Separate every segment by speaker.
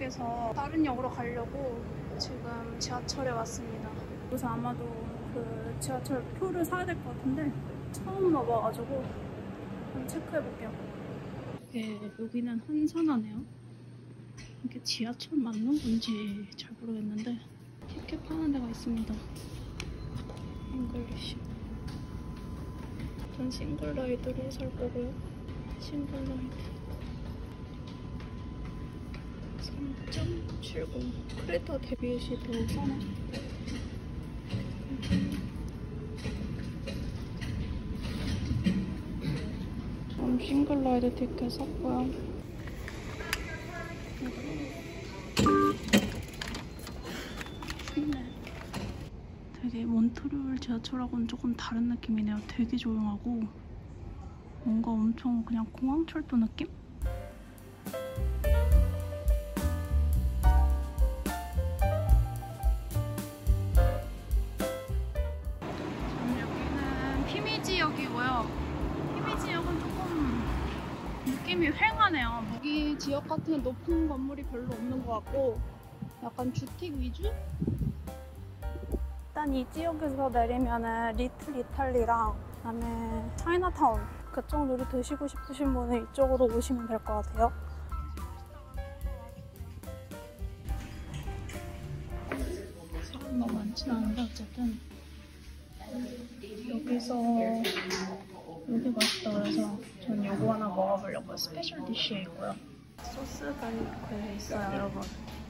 Speaker 1: 역에서 다른 역으로 가려고 지금 지하철에 왔습니다. 그래서 아마도 그 지하철 표를 사야 될 것 같은데 처음 와봐가지고 한번 체크해볼게요. 이게 여기는 한산하네요. 이게 지하철 맞는 건지 잘 모르겠는데 티켓 파는 데가 있습니다. 잉글리시. 전 싱글라이드로 살 거고요. 싱글라이드 3.70. 크레타 데뷔시 더 싸네. 싱글라이드 티켓 샀고요. 되게 몬트리올 지하철하고는 조금 다른 느낌이네요. 되게 조용하고 뭔가 엄청 그냥 공항철도 느낌? 여기는 피미지역이고요. 피미지역은 조금 느낌이 휑하네요. 여기 지역 같은 높은 건물이 별로 없는 것 같고 약간 주택 위주? 일단 이 지역에서 내리면은 리틀 이탈리랑 그다음에 차이나타운 그쪽 놀이 드시고 싶으신 분은 이쪽으로 오시면 될 것 같아요. 사람 너무 많진 않은데 어쨌든 여기서 여기 맛있다 그래서 전 요거 하나 먹어보려고요. 스페셜 디쉬에 있고요. 소스가 이렇게 있어요, 여러분.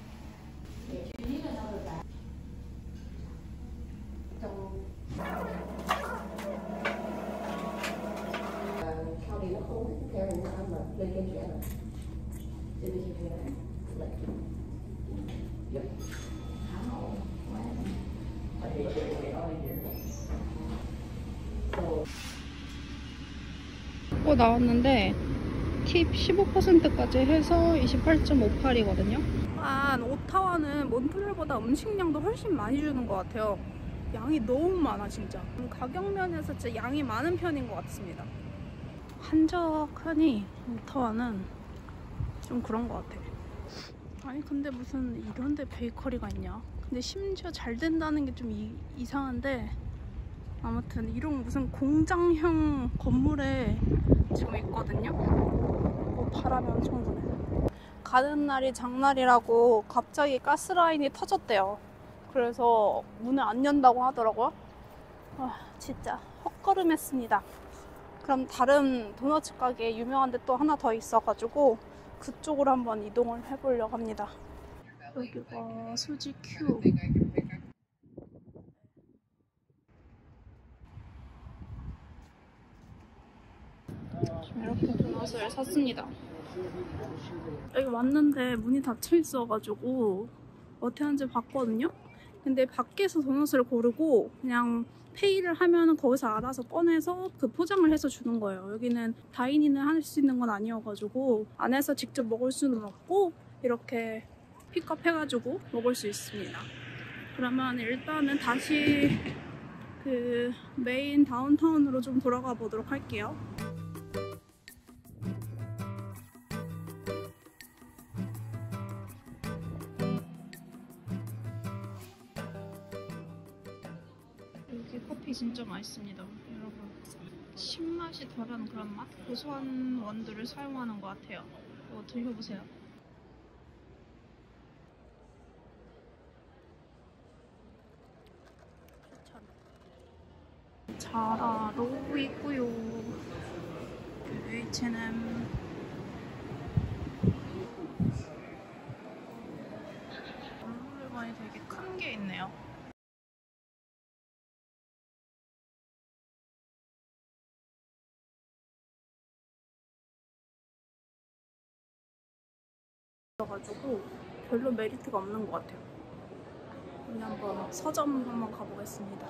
Speaker 1: 나왔는데 팁 15%까지 해서 28.58이거든요. 오타와는 몬트리올보다 음식량도 훨씬 많이 주는 것 같아요. 양이 너무 많아 진짜. 가격 면에서 진짜 양이 많은 편인 것 같습니다. 한적하니 오타와는 좀 그런 것 같아. 아니 근데 무슨 이런 데 베이커리가 있냐. 근데 심지어 잘 된다는 게 좀 이상한데 아무튼 이런 무슨 공장형 건물에 지금 있거든요. 바람이 엄청 부네. 가는 날이 장날이라고 갑자기 가스라인이 터졌대요. 그래서 문을 안 연다고 하더라고요. 진짜 헛걸음했습니다. 그럼 다른 도넛 가게 유명한 데 또 하나 더 있어가지고 그쪽으로 한번 이동을 해보려고 합니다. 여기가 수지 큐. 이렇게 도넛을 샀습니다. 여기 왔는데 문이 닫혀 있어가지고 어떻게 하는지 봤거든요. 근데 밖에서 도넛을 고르고 그냥 페이를 하면 거기서 알아서 꺼내서 그 포장을 해서 주는 거예요. 여기는 다이닝을 할 수 있는 건 아니어가지고 안에서 직접 먹을 수는 없고 이렇게 픽업 해가지고 먹을 수 있습니다. 그러면 일단은 다시 그 메인 다운타운으로 좀 돌아가 보도록 할게요. 여기 커피 진짜 맛있습니다. 여러분 신맛이 덜한 그런 맛? 고소한 원두를 사용하는 것 같아요. 이거 드셔보세요. 추천. 자라로 있고요. H&M. 물건이 되게 큰 게 있네요. 가지고 별로 메리트가 없는 것 같아요. 오늘 한번 서점 한번 가보겠습니다.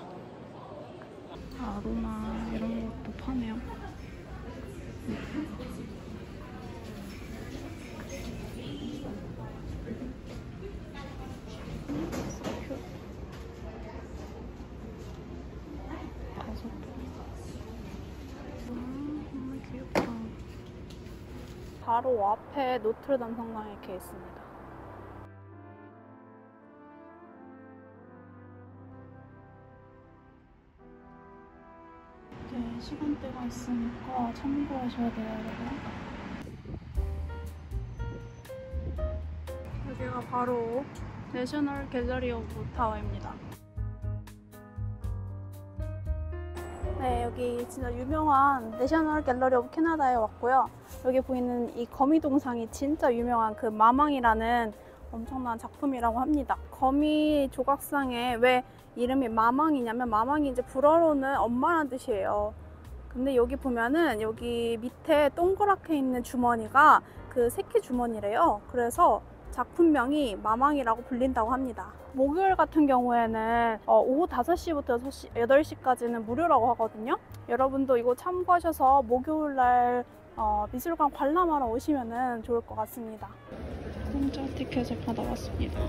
Speaker 1: 아로마 이런 것도 파네요. 너무 귀엽다. 바로 앞에 노트르담 성당이 이렇게 있습니다. 시간대가 있으니까 참고하셔야 돼요, 여러분. 여기가 바로 내셔널 갤러리 오브 타워입니다. 네, 여기 진짜 유명한 내셔널 갤러리 오브 캐나다에 왔고요. 여기 보이는 이 거미 동상이 진짜 유명한 그 마망이라는 엄청난 작품이라고 합니다. 거미 조각상에 왜 이름이 마망이냐면, 마망이 이제 불어로는 엄마란 뜻이에요. 근데 여기 보면은 여기 밑에 동그랗게 있는 주머니가 그 새끼 주머니래요. 그래서 작품명이 마망이라고 불린다고 합니다. 목요일 같은 경우에는 오후 5시부터 8시까지는 무료라고 하거든요. 여러분도 이거 참고하셔서 목요일날 미술관 관람하러 오시면 좋을 것 같습니다. 공짜 티켓을 받아왔습니다.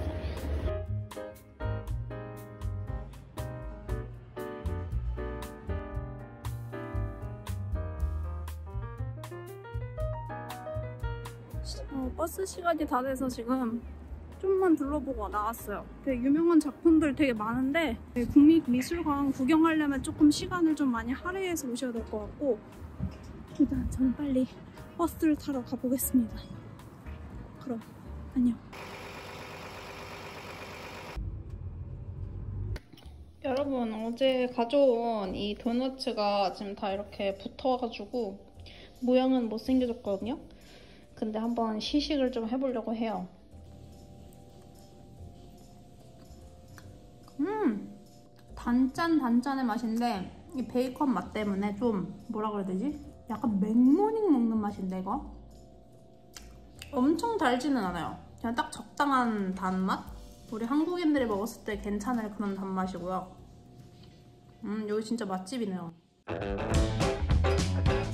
Speaker 1: 버스 시간이 다 돼서 지금 좀만 둘러보고 나왔어요. 되게 유명한 작품들 되게 많은데 국립미술관 구경하려면 조금 시간을 좀 많이 할애해서 오셔야 될 것 같고, 일단 저는 빨리 버스를 타러 가보겠습니다. 그럼 안녕. 여러분, 어제 가져온 이 도너츠가 지금 다 이렇게 붙어가지고 모양은 못생겨졌거든요. 근데 한번 시식을 좀 해보려고 해요. 단짠의 맛인데 이 베이컨 맛 때문에 좀 뭐라 그래야 되지? 약간 맥모닝 먹는 맛인데 이거? 엄청 달지는 않아요. 그냥 딱 적당한 단맛? 우리 한국인들이 먹었을 때 괜찮을 그런 단맛이고요. 여기 진짜 맛집이네요.